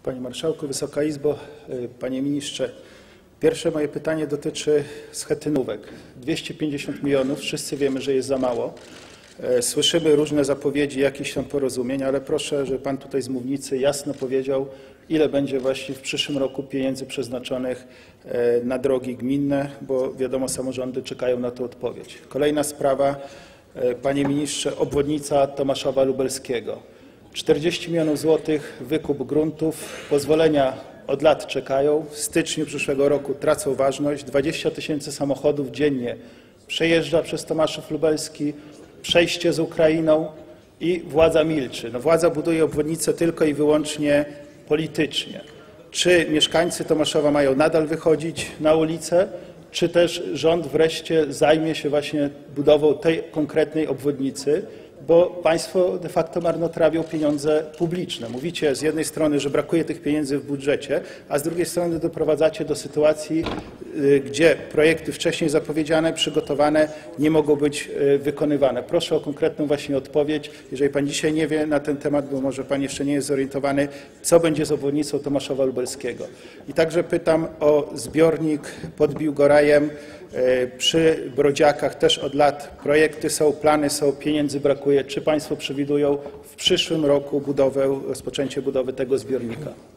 Panie Marszałku, Wysoka Izbo, Panie Ministrze. Pierwsze moje pytanie dotyczy schetynówek. 250 milionów, wszyscy wiemy, że jest za mało. Słyszymy różne zapowiedzi jakichś tam porozumień, ale proszę, żeby Pan tutaj z mównicy jasno powiedział, ile będzie właśnie w przyszłym roku pieniędzy przeznaczonych na drogi gminne, bo wiadomo, samorządy czekają na tę odpowiedź. Kolejna sprawa, Panie Ministrze, obwodnica Tomaszowa Lubelskiego. 40 milionów złotych, wykup gruntów, pozwolenia od lat czekają, w styczniu przyszłego roku tracą ważność, 20 000 samochodów dziennie przejeżdża przez Tomaszów Lubelski, przejście z Ukrainą i władza milczy. No, władza buduje obwodnicę tylko i wyłącznie politycznie. Czy mieszkańcy Tomaszowa mają nadal wychodzić na ulicę, czy też rząd wreszcie zajmie się właśnie budową tej konkretnej obwodnicy, bo Państwo de facto marnotrawią pieniądze publiczne. Mówicie z jednej strony, że brakuje tych pieniędzy w budżecie, a z drugiej strony doprowadzacie do sytuacji, gdzie projekty wcześniej zapowiedziane, przygotowane nie mogą być wykonywane. Proszę o konkretną właśnie odpowiedź, jeżeli Pan dzisiaj nie wie na ten temat, bo może Pan jeszcze nie jest zorientowany, co będzie z obwodnicą Tomaszowa Lubelskiego. I także pytam o zbiornik pod Biłgorajem. Przy Brodziakach też od lat projekty są, plany są, pieniędzy brakuje. Czy Państwo przewidują w przyszłym roku rozpoczęcie budowy tego zbiornika?